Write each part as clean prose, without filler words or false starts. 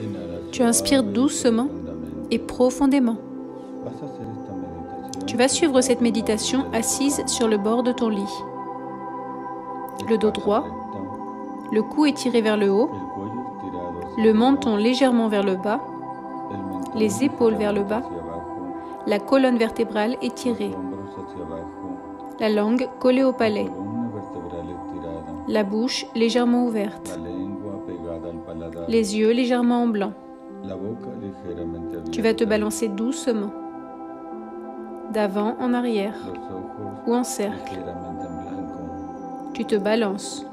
Tu inspires doucement et profondément. Tu vas suivre cette méditation assise sur le bord de ton lit. Le dos droit, le cou étiré vers le haut, le menton légèrement vers le bas, les épaules vers le bas, la colonne vertébrale étirée, la langue collée au palais, la bouche légèrement ouverte, les yeux légèrement en blanc. Tu vas te balancer doucement, d'avant en arrière ou en cercle. Tu te balances.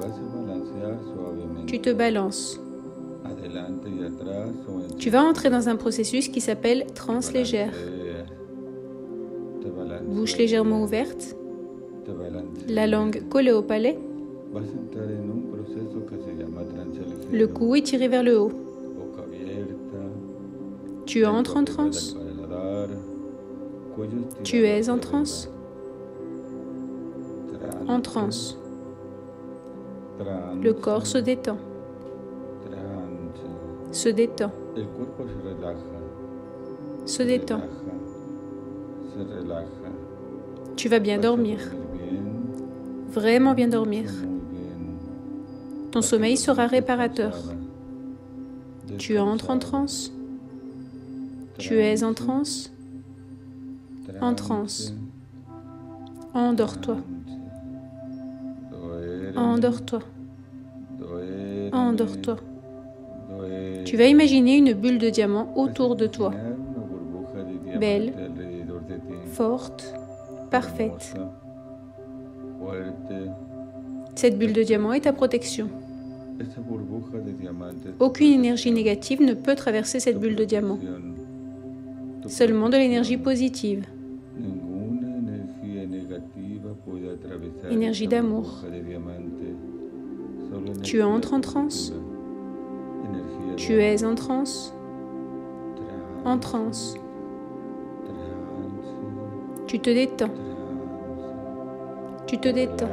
Tu te balances. Tu vas entrer dans un processus qui s'appelle transe légère. Bouche légèrement ouverte, la langue collée au palais, le cou étiré vers le haut. Tu entres en transe. Tu es en transe. En transe. Le corps se détend. Se détend. Se détend. Tu vas bien dormir. Vraiment bien dormir. Ton sommeil sera réparateur. Tu entres en transe. Tu es en transe. En transe. Endors-toi. Endors-toi. Endors-toi. Tu vas imaginer une bulle de diamant autour de toi. Belle, forte, parfaite. Cette bulle de diamant est ta protection. Aucune énergie négative ne peut traverser cette bulle de diamant. Seulement de l'énergie positive. Énergie d'amour. Tu entres en transe. Tu es en transe. En transe. Tu te détends. Tu te détends.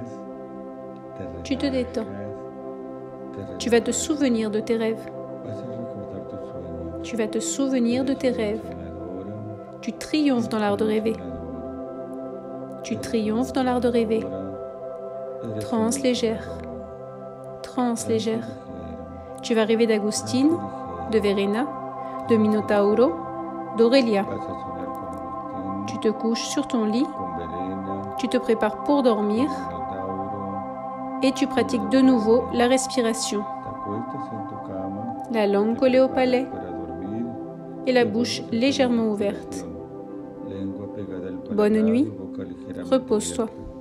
Tu te détends. Tu vas te souvenir de tes rêves. Tu vas te souvenir de tes rêves. Tu triomphes dans l'art de rêver. Tu triomphes dans l'art de rêver. Transe légère. Transe légère. Tu vas rêver d'Agustine, de Verena, de Minotauro, d'Aurélia. Tu te couches sur ton lit. Tu te prépares pour dormir. Et tu pratiques de nouveau la respiration. La langue collée au palais et la bouche légèrement ouverte. Bonne nuit, repose-toi.